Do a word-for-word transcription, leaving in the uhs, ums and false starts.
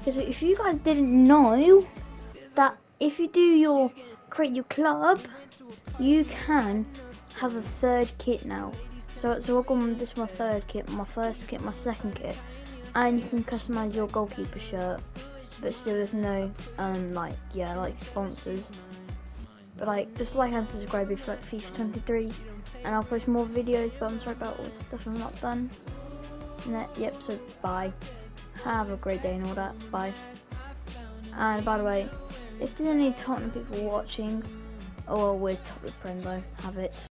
Because if you guys didn't know that if you do your create your club, you can have a third kit now. So so I've gone, this is my third kit, my first kit, my second kit, and you can customize your goalkeeper shirt. But still, there's no um like yeah like sponsors. But like, just like and subscribe if you like FIFA twenty-three, and I'll post more videos. But I'm sorry about all the stuff I'm not done. And that, yep. So bye. Have a great day and all that. Bye. And by the way, if there's any Tottenham people watching, oh, we're Tottenham friends though. Have it.